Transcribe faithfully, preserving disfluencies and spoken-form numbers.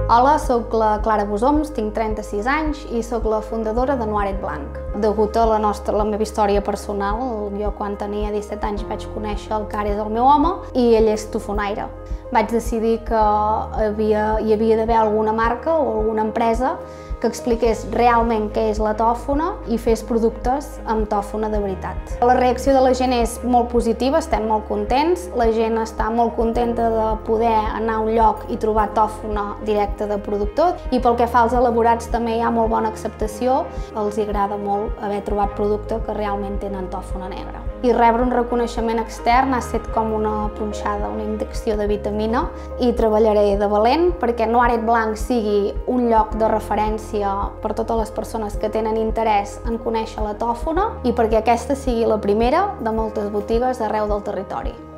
Hola, sóc la Clara Bosoms, tinc trenta-sis anys i sóc la fundadora de Noiret Blanc. Degut a la, nostra, la meva història personal, jo quan tenia disset anys vaig conèixer el que ara és el meu home i ell és tofonaire. Vaig decidir que havia, hi havia d'haver alguna marca o alguna empresa que expliqués realment què és la tòfona i fes productes amb tòfona de veritat. La reacció de la gent és molt positiva, estem molt contents, la gent està molt contenta de poder anar a un lloc i trobar tòfona directa de productor i pel que fa als elaborats també hi ha molt bona acceptació, els agrada molt haver trobat producte que realment tenen tòfona negra. I rebre un reconeixement extern ha estat com una punxada, una injecció de vitamina i treballaré de valent perquè Noiret Blanc sigui un lloc de referència per totes les persones que tenen interès en conèixer la tòfona i perquè aquesta sigui la primera de moltes botigues arreu del territori.